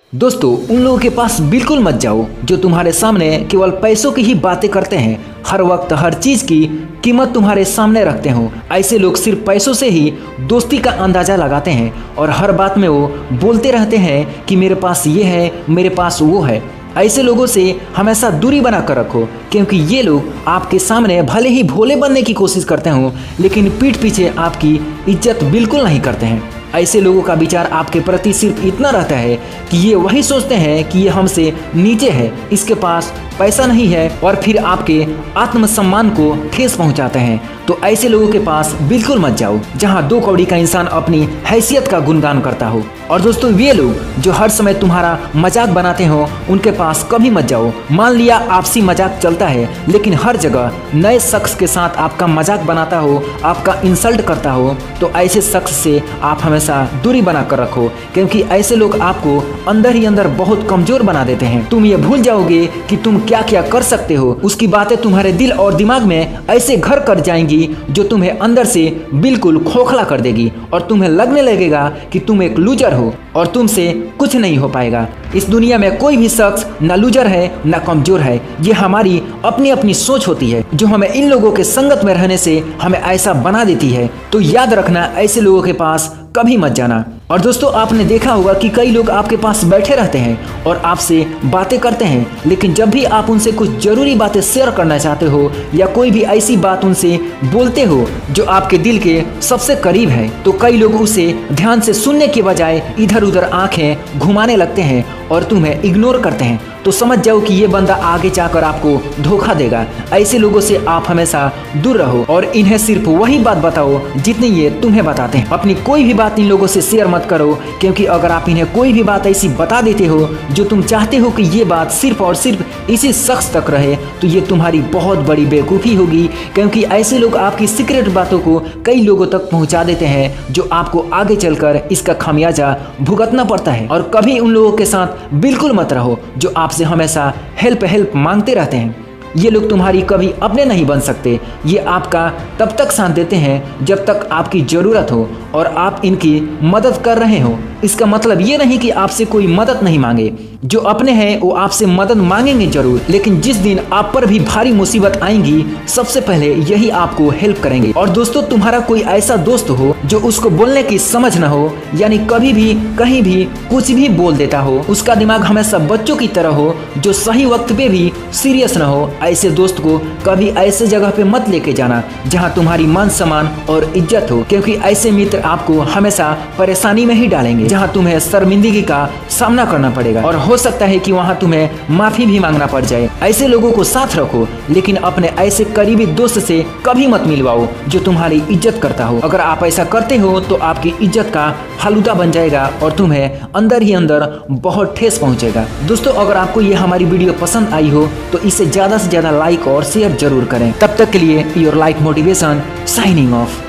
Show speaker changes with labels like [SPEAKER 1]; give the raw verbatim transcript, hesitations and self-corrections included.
[SPEAKER 1] दोस्तों, उन लोगों के पास बिल्कुल मत जाओ जो तुम्हारे सामने केवल पैसों की ही बातें करते हैं, हर वक्त हर चीज की कीमत तुम्हारे सामने रखते हो। ऐसे लोग सिर्फ पैसों से ही दोस्ती का अंदाजा लगाते हैं और हर बात में वो बोलते रहते हैं कि मेरे पास ये है, मेरे पास वो है। ऐसे लोगों से हमेशा दूरी बना कर रखो, क्योंकि ये लोग आपके सामने भले ही भोले बनने की कोशिश करते हो, लेकिन पीठ पीछे आपकी इज्जत बिल्कुल नहीं करते हैं। ऐसे लोगों का विचार आपके प्रति सिर्फ इतना रहता है कि ये वही सोचते हैं कि ये हमसे नीचे है, इसके पास पैसा नहीं है, और फिर आपके आत्मसम्मान को ठेस पहुंचाते हैं। तो ऐसे लोगों के पास बिल्कुल मत जाओ जहां दो कौड़ी का इंसान अपनी हैसियत का गुणगान करता हो। और दोस्तों, वे लोग जो हर समय तुम्हारा मजाक बनाते हो, उनके पास कभी मत जाओ। मान लिया आपसी मजाक चलता है, लेकिन हर जगह नए शख्स के साथ आपका मजाक बनाता हो, आपका इंसल्ट करता हो, तो ऐसे शख्स से आप हमेशा दूरी बना कर रखो, क्योंकि ऐसे लोग आपको अंदर ही अंदर बहुत कमजोर बना देते हैं। तुम ये भूल जाओगे कि तुम क्या क्या कर सकते हो। उसकी बातें तुम्हारे दिल और दिमाग में ऐसे घर कर जाएंगी जो तुम्हें अंदर से बिल्कुल खोखला कर देगी, और तुम्हें लगने लगेगा कि तुम एक लूजर हो और तुमसे कुछ नहीं हो पाएगा। इस दुनिया में कोई भी शख्स न लूजर है न कमजोर है, ये हमारी अपनी अपनी सोच होती है जो हमें इन लोगों के संगत में रहने से हमें ऐसा बना देती है। तो याद रखना, ऐसे लोगों के पास कभी मत जाना। और दोस्तों, आपने देखा होगा कि कई लोग आपके पास बैठे रहते हैं और आपसे बातें करते हैं, लेकिन जब भी आप उनसे कुछ जरूरी बातें शेयर करना चाहते हो या कोई भी ऐसी बात उनसे बोलते हो जो आपके दिल के सबसे करीब है, तो कई लोग उसे ध्यान से सुनने के बजाय इधर उधर आंखें घुमाने लगते हैं और तुम्हें इग्नोर करते हैं। तो समझ जाओ कि ये बंदा आगे जाकर आपको धोखा देगा। ऐसे लोगों से आप हमेशा दूर रहो और इन्हें सिर्फ वही बात बताओ जितनी ये तुम्हें बताते हैं। अपनी कोई भी बात इन लोगों से शेयर मत करो, क्योंकि अगर आप इन्हें कोई भी बात ऐसी बता देते हो जो तुम चाहते हो कि ये बात सिर्फ और सिर्फ इसी शख्स तक रहे, तो ये तुम्हारी बहुत बड़ी बेवकूफ़ी होगी, क्योंकि ऐसे लोग आपकी सीक्रेट बातों को कई लोगों तक पहुंचा देते हैं, जो आपको आगे चलकर इसका खामियाजा भुगतना पड़ता है। और कभी उन लोगों के साथ बिल्कुल मत रहो जो आपसे हमेशा हेल्प हेल्प मांगते रहते हैं। ये लोग तुम्हारी कभी अपने नहीं बन सकते। ये आपका तब तक साथ देते हैं जब तक आपकी ज़रूरत हो और आप इनकी मदद कर रहे हो। इसका मतलब ये नहीं कि आपसे कोई मदद नहीं मांगे। जो अपने हैं वो आपसे मदद मांगेंगे जरूर, लेकिन जिस दिन आप पर भी भारी मुसीबत आएंगी, सबसे पहले यही आपको हेल्प करेंगे। और दोस्तों, तुम्हारा कोई ऐसा दोस्त हो जो उसको बोलने की समझ न हो, यानी कभी भी कहीं भी कुछ भी बोल देता हो, उसका दिमाग हमेशा बच्चों की तरह हो, जो सही वक्त पे भी सीरियस न हो, ऐसे दोस्त को कभी ऐसे जगह पे मत लेके जाना जहां तुम्हारी मान सम्मान और इज्जत हो, क्योंकि ऐसे मित्र आपको हमेशा परेशानी में ही डालेंगे, जहां तुम्हें शर्मिंदगी का सामना करना पड़ेगा और हो सकता है कि वहां तुम्हें माफी भी मांगना पड़ जाए। ऐसे लोगों को साथ रखो, लेकिन अपने ऐसे करीबी दोस्त से कभी मत मिलवाओ जो तुम्हारी इज्जत करता हो। अगर आप ऐसा करते हो तो आपकी इज्जत का फालूदा बन जाएगा और तुम्हें अंदर ही अंदर बहुत ठेस पहुंचेगा। दोस्तों, अगर आपको ये हमारी वीडियो पसंद आई हो तो इसे ज्यादा से ज्यादा लाइक और शेयर जरूर करें। तब तक के लिए your like motivation signing of.